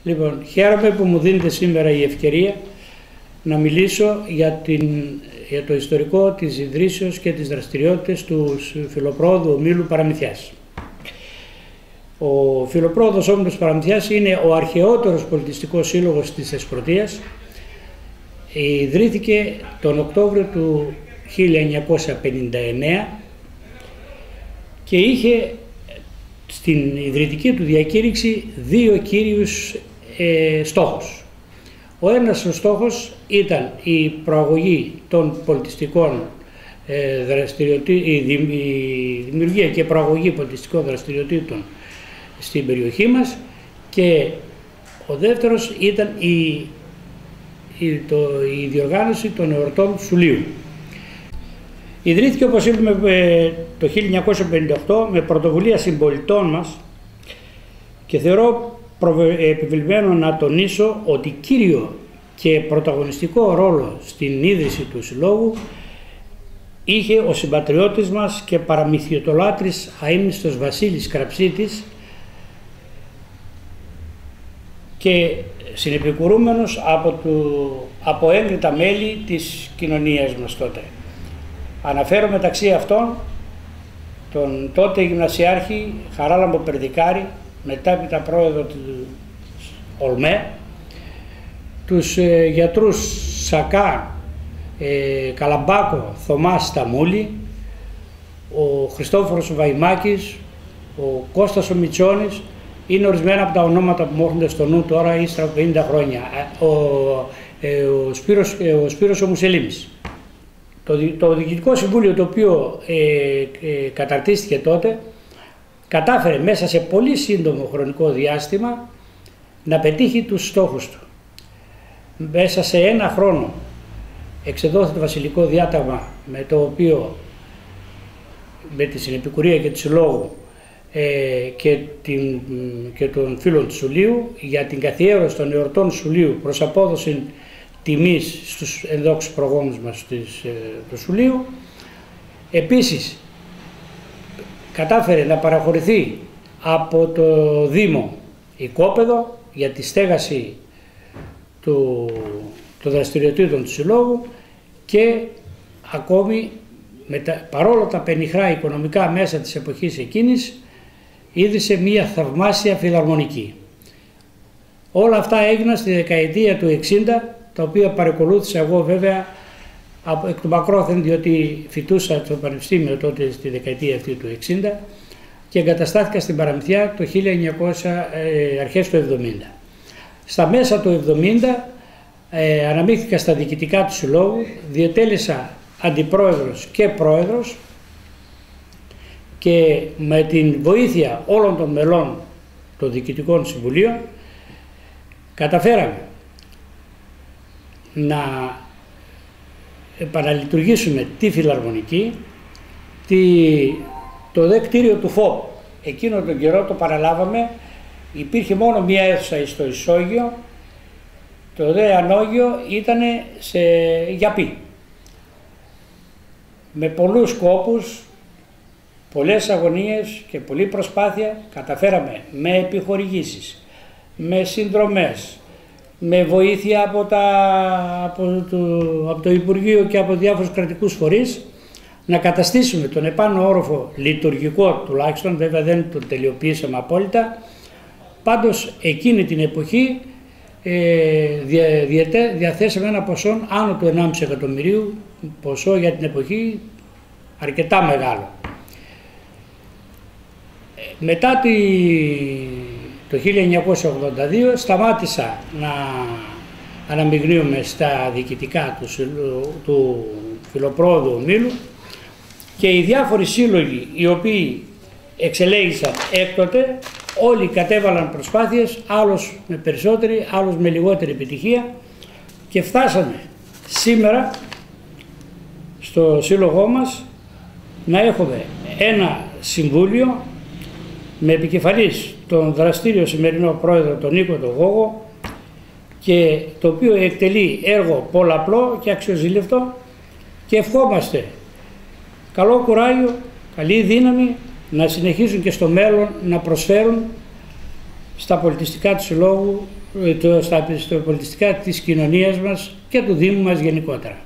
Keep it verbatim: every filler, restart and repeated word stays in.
Λοιπόν, χαίρομαι που μου δίνετε σήμερα η ευκαιρία να μιλήσω για, την, για το ιστορικό της ιδρύσεως και τις δραστηριότητες του Φιλοπρόοδου Ομίλου Παραμυθιάς. Ο Φιλοπρόοδος Όμιλος Παραμυθιάς είναι ο αρχαιότερος πολιτιστικός σύλλογος της Θεσπρωτείας. Ιδρύθηκε τον Οκτώβριο του χίλια εννιακόσια πενήντα εννέα και είχε στην ιδρυτική του διακήρυξη δύο κύριους ε, στόχους. Ο ένας ο στόχος ήταν η προαγωγή των πολιτιστικών ε, δραστηριοτήτων, η δημιουργία και προαγωγή πολιτιστικών δραστηριοτήτων στην περιοχή μας, και ο δεύτερος ήταν η, η, το, η διοργάνωση των εορτών Σουλίου. Ιδρύθηκε, όπως είπαμε, το χίλια εννιακόσια πενήντα οκτώ με πρωτοβουλία συμπολιτών μας, και θεωρώ επιβεβλημένο να τονίσω ότι κύριο και πρωταγωνιστικό ρόλο στην ίδρυση του συλλόγου είχε ο συμπατριώτης μας και παραμυθιωτολάτρης αείμνηστος Βασίλης Κραψίτης, και συνεπικουρούμενος από, του, από έγκριτα μέλη της κοινωνίας μας τότε. Αναφέρω μεταξύ αυτών τον τότε γυμνασιάρχη Χαράλαμπο Περδικάρη, μετάπειτα πρόεδρο του Ολμέ, τους ε, γιατρούς Σακά, ε, Καλαμπάκο, Θωμά Σταμούλη, ο Χριστόφορος Βαϊμάκης, ο Κώστας ο Μητσόνης. Είναι ορισμένα από τα ονόματα που μου έρχονται στο νου τώρα, ύστερα από πενήντα χρόνια. Ο, ε, ο, Σπύρος, ε, ο Σπύρος ο Μουσελίμης. Το, το Διοικητικό Συμβούλιο, το οποίο ε, ε, καταρτίστηκε τότε, κατάφερε μέσα σε πολύ σύντομο χρονικό διάστημα να πετύχει τους στόχους του. Μέσα σε ένα χρόνο εξεδόθη το βασιλικό διάταγμα, με το οποίο, με τη συνεπικουρία και του συλλόγου ε, και, την, και των φίλων του Σουλίου, για την καθιέρωση των εορτών Σουλίου προς απόδοση τιμής στους ενδόξους προγόνους μας της, ε, του Σουλίου. Επίσης κατάφερε να παραχωρηθεί από το Δήμο οικόπεδο για τη στέγαση του, των δραστηριοτήτων του συλλόγου, και ακόμη με τα, παρόλο τα πενιχρά οικονομικά μέσα της εποχής εκείνης, ίδρυσε μία θαυμάσια φιλαρμονική. Όλα αυτά έγιναν στη δεκαετία του εξήντα, τα οποία παρακολούθησα εγώ βέβαια από, εκ του μακρόθεν, διότι φοιτούσα στο Πανεπιστήμιο τότε στη δεκαετία αυτή του εξήντα και εγκαταστάθηκα στην Παραμυθιά το χίλια εννιακόσια, ε, αρχές του εβδομήντα. Στα μέσα του εβδομήντα ε, αναμίχθηκα στα διοικητικά του συλλόγου, διετέλεσα αντιπρόεδρος και πρόεδρος, και με την βοήθεια όλων των μελών των διοικητικών συμβουλίων καταφέραμε να επαναλειτουργήσουμε τη φιλαρμονική, τη, το δε κτίριο του ΦΟΠ. Εκείνο τον καιρό το παραλάβαμε, υπήρχε μόνο μία αίθουσα στο ισόγειο, το δε ανώγειο ήταν σε γιαπί. Με πολλούς κόπους, πολλές αγωνίες και πολλή προσπάθεια καταφέραμε με επιχορηγήσεις, με συνδρομές, με βοήθεια από, τα, από, το, από το Υπουργείο και από διάφορους κρατικούς φορείς να καταστήσουμε τον επάνω όροφο λειτουργικό τουλάχιστον, βέβαια δεν τον τελειοποιήσαμε απόλυτα. Πάντως εκείνη την εποχή ε, δια, δια, διαθέσαμε ένα ποσό άνω του ενάμιση εκατομμυρίου, ποσό για την εποχή αρκετά μεγάλο. Μετά τη, το χίλια εννιακόσια ογδόντα δύο σταμάτησα να αναμειγνύομαι στα διοικητικά του, του Φιλοπρόοδου Ομίλου, και οι διάφοροι σύλλογοι οι οποίοι εξελέγησαν έκτοτε όλοι κατέβαλαν προσπάθειες, άλλος με περισσότερη, άλλος με λιγότερη επιτυχία, και φτάσαμε σήμερα στο σύλλογό μας να έχουμε ένα συμβούλιο με επικεφαλής τον δραστήριο σημερινό πρόεδρο τον Νίκο τον Γόγο, και το οποίο εκτελεί έργο πολλαπλό και αξιοζήλευτο, και ευχόμαστε καλό κουράγιο, καλή δύναμη να συνεχίσουν και στο μέλλον να προσφέρουν στα πολιτιστικά του συλλόγου το, στα, στο πολιτιστικά της κοινωνίας μας και του Δήμου μας γενικότερα.